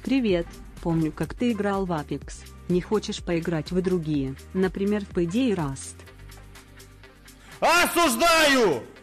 Привет, помню, как ты играл в Apex. Не хочешь поиграть в другие, например, в Payday и Rust? Осуждаю!